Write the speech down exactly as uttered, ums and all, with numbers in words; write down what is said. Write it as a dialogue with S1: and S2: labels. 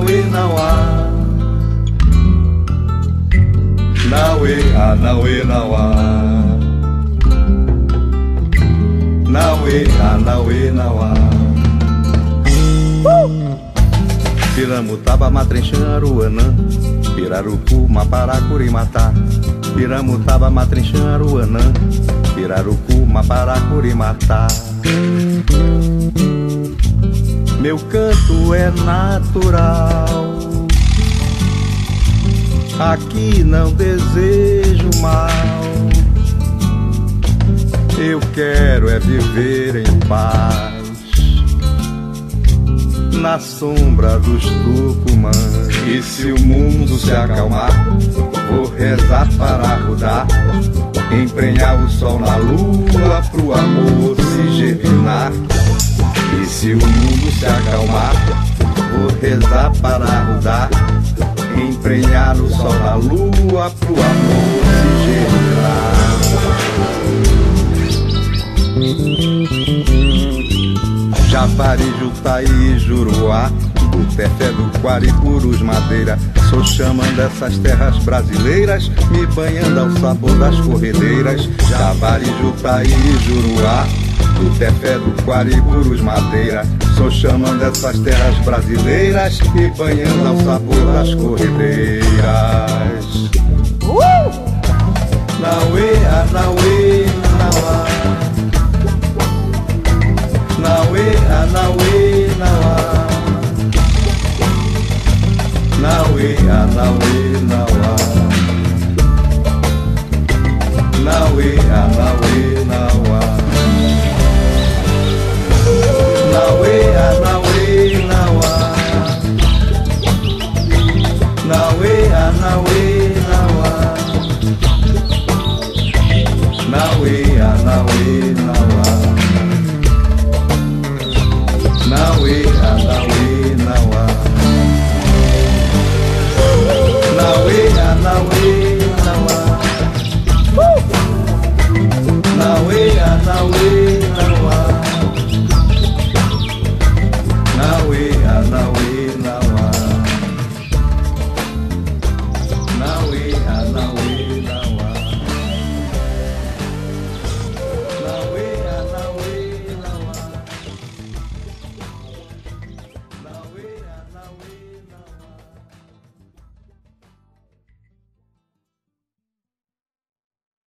S1: Anauê, Nauá. Nauê, Anauê, Nauá. Nauê, Anauê, Nauá. Piramutaba, Matrinxã, Aruanã, Pirarucu, Mapará, Curimatá. Piramutaba, Matrinxã, Aruanã, Pirarucu, Mapará, Curimatá. Meu canto é natural, aqui não desejo mal. Eu quero é viver em paz, na sombra dos tucumãs. E se o mundo se acalmar, vou rezar para rodar, emprenhar o sol na lua pro amor se germinar. E se o mundo se acalmar, vou rezar para rodar, emprenhar o sol na lua pro amor se germinar. Javari, Jutaí, Juruá, do Tefé, do Quaricurus, Madeira. Sou xamã dessas terras brasileiras, me banhando ao sabor das corredeiras. Javari, Jutaí, Juruá, do Tefé, do Quaricurus, Madeira. Sou xamã dessas terras brasileiras, me banhando ao sabor das corredeiras. uh! Nauê, Anauê, Nauá. Nauê, Anauê, Nauá. Nauê, Anauê.